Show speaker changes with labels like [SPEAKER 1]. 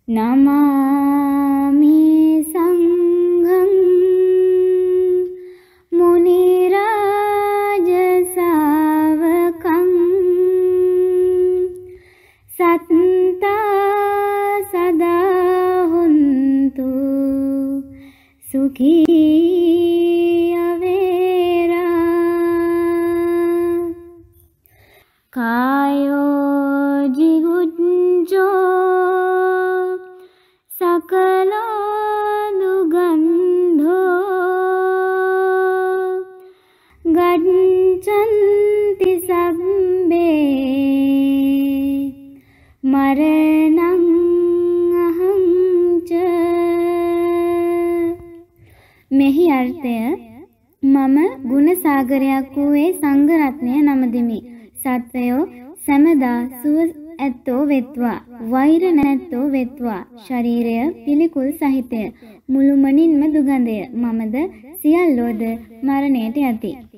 [SPEAKER 1] නමාමි සංඝං මුනි රාජ ශාවකං සත්තා සදා හොන්තු සුඛී අවේරා කායෝ ජිගුච්ඡෝ සකලෝ දුගන්ධෝ ගච්ඡන්ති සබ්බේ මරණං අහං ච. මෙහි අර්ථය මම ගුණ සාගරයක් වූ සංඝ රත්නය නමදිමි. සත්වයෝ සමදා සුව ඇත්තෝ වෙත්වා, වෛර නැත්තෝ වෙත්වා. ශරීරය පිළිකුල් සහිතය, මුළුමනින්ම දුගඳය. මමද සියල්ලෝද මරණයට යති.